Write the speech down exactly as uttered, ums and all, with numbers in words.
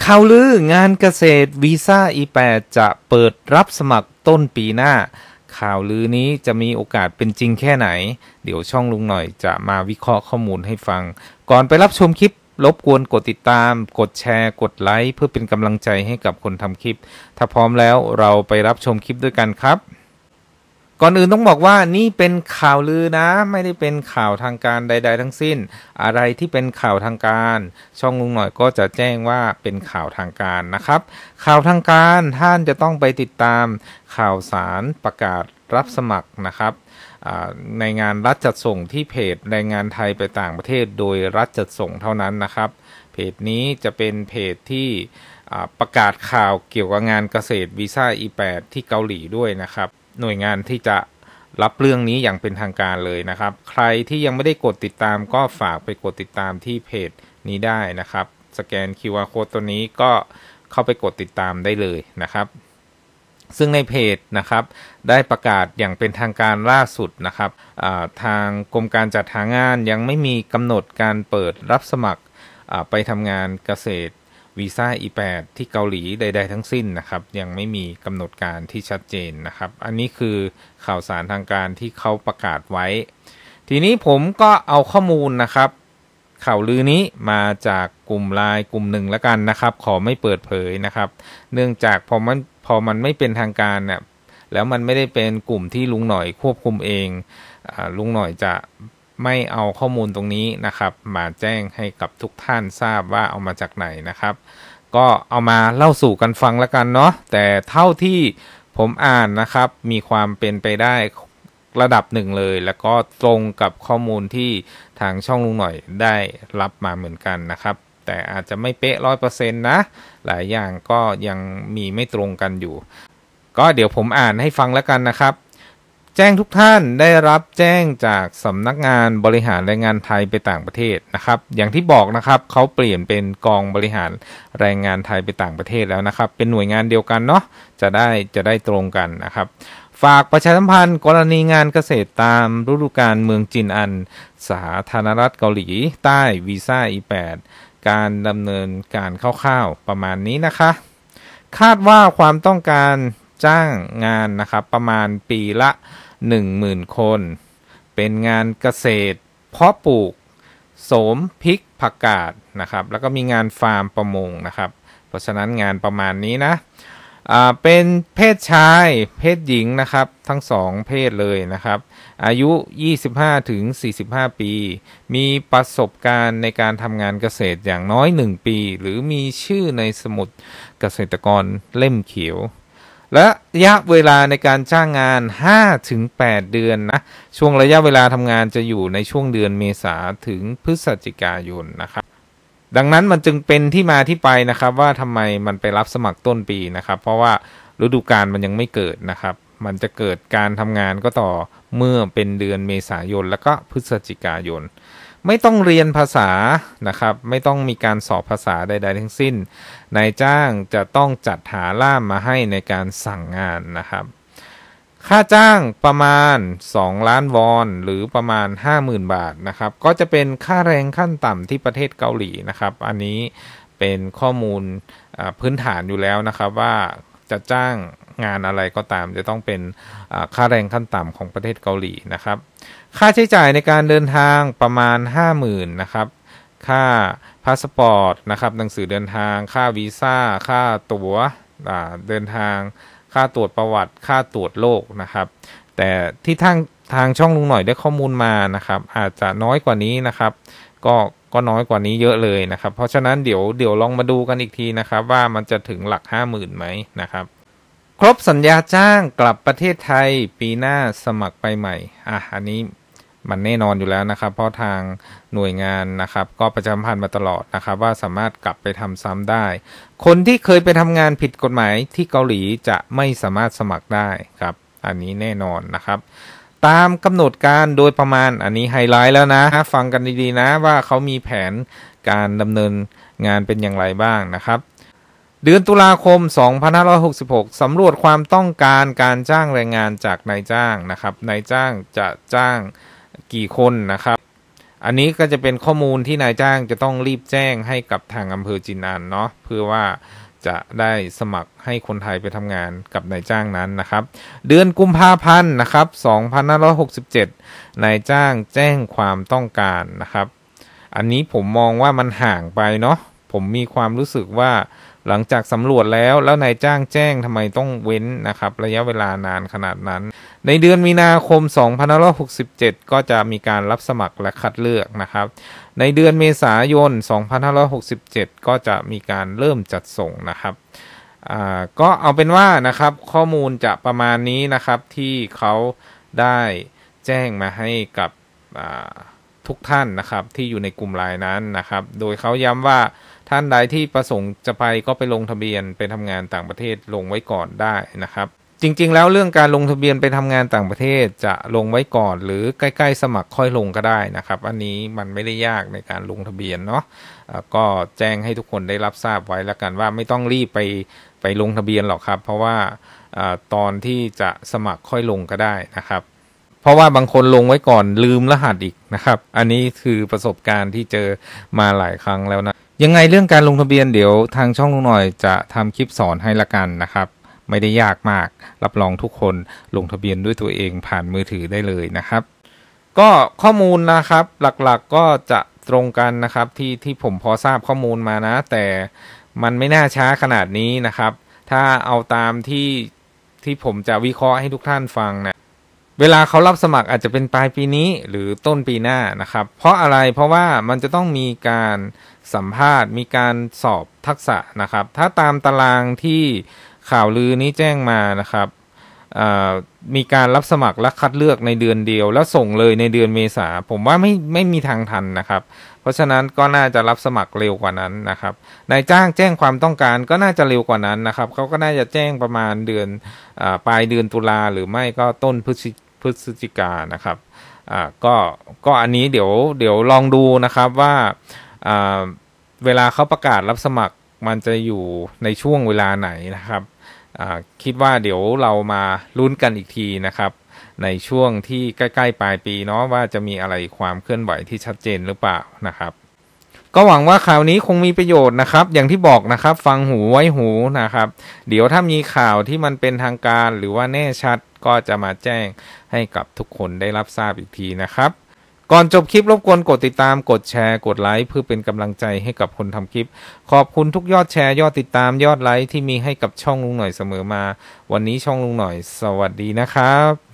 ข่าวลืองานเกษตรวีซ่า อี แปด จะเปิดรับสมัครต้นปีหน้าข่าวลือนี้จะมีโอกาสเป็นจริงแค่ไหนเดี๋ยวช่องลุงหน่อยจะมาวิเคราะห์ข้อมูลให้ฟังก่อนไปรับชมคลิปรบกวนกดติดตามกดแชร์กดไลค์เพื่อเป็นกำลังใจให้กับคนทำคลิปถ้าพร้อมแล้วเราไปรับชมคลิปด้วยกันครับก่อนอื่นต้องบอกว่านี่เป็นข่าวลือนะไม่ได้เป็นข่าวทางการใดๆทั้งสิ้นอะไรที่เป็นข่าวทางการช่องลุงหน่อยก็จะแจ้งว่าเป็นข่าวทางการนะครับข่าวทางการท่านจะต้องไปติดตามข่าวสารประกาศรับสมัครนะครับในงานรัฐจัดส่งที่เพจแรงงานไทยไปต่างประเทศโดยรัฐจัดส่งเท่านั้นนะครับเพจนี้จะเป็นเพจที่ประกาศข่าวเกี่ยวกับงานเกษตรวีซ่า อี แปด ที่เกาหลีด้วยนะครับหน่วยงานที่จะรับเรื่องนี้อย่างเป็นทางการเลยนะครับใครที่ยังไม่ได้กดติดตามก็ฝากไปกดติดตามที่เพจนี้ได้นะครับสแกน คิว อาร์ Code ตัวนี้ก็เข้าไปกดติดตามได้เลยนะครับซึ่งในเพจนะครับได้ประกาศอย่างเป็นทางการล่าสุดนะครับทางกรมการจัดหางานยังไม่มีกำหนดการเปิดรับสมัครไปทำงานเกษตรวีซ่า อี แปด ที่เกาหลีใดๆทั้งสิ้นนะครับยังไม่มีกำหนดการที่ชัดเจนนะครับอันนี้คือข่าวสารทางการที่เขาประกาศไว้ทีนี้ผมก็เอาข้อมูลนะครับข่าวลือนี้มาจากกลุ่มไลน์กลุ่มหนึ่งแล้วกันนะครับขอไม่เปิดเผยนะครับเนื่องจากพอมันพอมันไม่เป็นทางการเนี่ยแล้วมันไม่ได้เป็นกลุ่มที่ลุงหน่อยควบคุมเองอ่าลุงหน่อยจะไม่เอาข้อมูลตรงนี้นะครับมาแจ้งให้กับทุกท่านทราบว่าเอามาจากไหนนะครับก็เอามาเล่าสู่กันฟังแล้วกันเนาะแต่เท่าที่ผมอ่านนะครับมีความเป็นไปได้ระดับหนึ่งเลยแล้วก็ตรงกับข้อมูลที่ทางช่องลุงหน่อยได้รับมาเหมือนกันนะครับแต่อาจจะไม่เป๊ะร้อยเปอร์เซ็นต์นะหลายอย่างก็ยังมีไม่ตรงกันอยู่ก็เดี๋ยวผมอ่านให้ฟังแล้วกันนะครับแจ้งทุกท่านได้รับแจ้งจากสำนักงานบริหารแรงงานไทยไปต่างประเทศนะครับอย่างที่บอกนะครับเขาเปลี่ยนเป็นกองบริหารแรงงานไทยไปต่างประเทศแล้วนะครับเป็นหน่วยงานเดียวกันเนาะจะได้จะได้ตรงกันนะครับฝากประชาสัมพันธ์กรณีงานเกษตรตามฤดูกาลเมืองจินอันสาธารณรัฐเกาหลีใต้วีซ่า อี แปด การดำเนินการคร่าวๆประมาณนี้นะคะคาดว่าความต้องการจ้างงานนะครับประมาณปีละหนึ่งหมื่นคนเป็นงานเกษตรเพาะปลูกโสมพริกผักกาดนะครับแล้วก็มีงานฟาร์มประมงนะครับเพราะฉะนั้นงานประมาณนี้นะอ่าเป็นเพศชายเพศหญิงนะครับทั้งสองเพศเลยนะครับอายุ ยี่สิบห้าถึงสี่สิบห้า ปีมีประสบการณ์ในการทำงานเกษตรอย่างน้อยหนึ่งปีหรือมีชื่อในสมุดเกษตรกรเล่มเขียวและระยะเวลาในการจ้างงาน ห้าถึงแปด เดือนนะช่วงระยะเวลาทำงานจะอยู่ในช่วงเดือนเมษาถึงพฤศจิกายนนะครับดังนั้นมันจึงเป็นที่มาที่ไปนะครับว่าทำไมมันไปรับสมัครต้นปีนะครับเพราะว่าฤดูกาลมันยังไม่เกิดนะครับมันจะเกิดการทำงานก็ต่อเมื่อเป็นเดือนเมษายนแล้วก็พฤศจิกายนไม่ต้องเรียนภาษานะครับไม่ต้องมีการสอบภาษาใดๆทั้งสิ้นนายจ้างจะต้องจัดหาล่ามมาให้ในการสั่งงานนะครับค่าจ้างประมาณสองล้านวอนหรือประมาณ ห้าหมื่น บาทนะครับก็จะเป็นค่าแรงขั้นต่ำที่ประเทศเกาหลีนะครับอันนี้เป็นข้อมูลพื้นฐานอยู่แล้วนะครับว่าจะจ้างงานอะไรก็ตามจะต้องเป็นค่าแรงขั้นต่ำของประเทศเกาหลีนะครับค่าใช้จ่ายในการเดินทางประมาณ ห้าหมื่น นะครับค่าพาสปอร์ตนะครับหนังสือเดินทางค่าวีซ่าค่าตั๋วเดินทางค่าตรวจประวัติค่าตรวจโรคนะครับแต่ที่ทางทางช่องลุงหน่อยได้ข้อมูลมานะครับอาจจะน้อยกว่านี้นะครับก็ก็น้อยกว่านี้เยอะเลยนะครับเพราะฉะนั้นเดี๋ยวเดี๋ยวลองมาดูกันอีกทีนะครับว่ามันจะถึงหลัก ห้าหมื่น ไหมนะครับครบสัญญาจ้างกลับประเทศไทยปีหน้าสมัครไปใหม่อ่ะอันนี้มันแน่นอนอยู่แล้วนะครับเพราะทางหน่วยงานนะครับก็ประชาสัมพันธ์มาตลอดนะครับว่าสามารถกลับไปทำซ้ำได้คนที่เคยไปทำงานผิดกฎหมายที่เกาหลีจะไม่สามารถสมัครได้ครับอันนี้แน่นอนนะครับตามกำหนดการโดยประมาณอันนี้ไฮไลท์แล้วนะฟังกันดีๆนะว่าเขามีแผนการดำเนินงานเป็นอย่างไรบ้างนะครับเดือนตุลาคมสองพันห้าร้อยหกสิบหกสำรวจความต้องการการจ้างแรงงานจากนายจ้างนะครับนายจ้างจะจ้างกี่คนนะครับอันนี้ก็จะเป็นข้อมูลที่นายจ้างจะต้องรีบแจ้งให้กับทางอำเภอจินอันเนาะเพื่อว่าจะได้สมัครให้คนไทยไปทำงานกับนายจ้างนั้นนะครับเดือนกุมภาพันธ์นะครับสองพันห้าร้อยหกสิบเจ็ดนายจ้างแจ้งความต้องการนะครับอันนี้ผมมองว่ามันห่างไปเนาะผมมีความรู้สึกว่าหลังจากสำรวจแล้วแล้วนายจ้างแจ้งทำไมต้องเว้นนะครับระยะเวลานานขนาดนั้นในเดือนมีนาคมสองพันห้าร้อยหกสิบเจ็ดก็จะมีการรับสมัครและคัดเลือกนะครับในเดือนเมษายนสองพันห้าร้อยหกสิบเจ็ดก็จะมีการเริ่มจัดส่งนะครับอ่าก็เอาเป็นว่านะครับข้อมูลจะประมาณนี้นะครับที่เขาได้แจ้งมาให้กับอ่าทุกท่านนะครับที่อยู่ในกลุ่มไลน์นั้นนะครับโดยเขาย้ำว่าท่านใดที่ประสงค์จะไปก็ไปลงทะเบียนไปทำงานต่างประเทศลงไว้ก่อนได้นะครับจริงๆแล้วเรื่องการลงทะเบียนไปทำงานต่างประเทศจะลงไว้ก่อนหรือใกล้ๆสมัครค่อยลงก็ได้นะครับอันนี้มันไม่ได้ยากในการลงทะเบียนเนาะก็แจ้งให้ทุกคนได้รับทราบไว้แล้วกันว่าไม่ต้องรีบไปไปลงทะเบียนหรอกครับเพราะว่าตอนที่จะสมัครค่อยลงก็ได้นะครับเพราะว่าบางคนลงไว้ก่อนลืมรหัสอีกนะครับอันนี้คือประสบการณ์ที่เจอมาหลายครั้งแล้วนะยังไงเรื่องการลงทะเบียนเดี๋ยวทางช่องลุงหน่อยจะทำคลิปสอนให้ละกันนะครับไม่ได้ยากมากรับรองทุกคนลงทะเบียนด้วยตัวเองผ่านมือถือได้เลยนะครับก็ข้อมูลนะครับหลักๆ ก, ก็จะตรงกันนะครับที่ที่ผมพอทราบข้อมูลมานะแต่มันไม่น่าช้าขนาดนี้นะครับถ้าเอาตามที่ที่ผมจะวิเคราะห์ให้ทุกท่านฟังนะเวลาเขารับสมัครอาจจะเป็นปลายปีนี้หรือต้นปีหน้านะครับเพราะอะไรเพราะว่ามันจะต้องมีการสัมภาษณ์มีการสอบทักษะนะครับถ้าตามตารางที่ข่าวลือนี้แจ้งมานะครับมีการรับสมัครและคัดเลือกในเดือนเดียวแล้วส่งเลยในเดือนเมษาผมว่าไม่ไม่มีทางทันนะครับเพราะฉะนั้นก็น่าจะรับสมัครเร็วกว่านั้นนะครับนายจ้างแจ้งความต้องการก็น่าจะเร็วกว่านั้นนะครับเขาก็น่าจะแจ้งประมาณเดือนปลายเดือนตุลาหรือไม่ก็ต้นพฤศจิพฤศจิกานะครับอ่าก็ก็อันนี้เดี๋ยวเดี๋ยวลองดูนะครับว่าอ่าเวลาเขาประกาศรับสมัครมันจะอยู่ในช่วงเวลาไหนนะครับอ่าคิดว่าเดี๋ยวเรามาลุ้นกันอีกทีนะครับในช่วงที่ใกล้ๆปลายปีเนาะว่าจะมีอะไรความเคลื่อนไหวที่ชัดเจนหรือเปล่านะครับก็หวังว่าข่าวนี้คงมีประโยชน์นะครับอย่างที่บอกนะครับฟังหูไว้หูนะครับเดี๋ยวถ้ามีข่าวที่มันเป็นทางการหรือว่าแน่ชัดก็จะมาแจ้งให้กับทุกคนได้รับทราบอีกทีนะครับก่อนจบคลิปรบกวนกดติดตามกดแชร์กดไลค์เพื่อเป็นกำลังใจให้กับคนทำคลิปขอบคุณทุกยอดแชร์ยอดติดตามยอดไลค์ที่มีให้กับช่องลุงหน่อยเสมอมาวันนี้ช่องลุงหน่อยสวัสดีนะครับ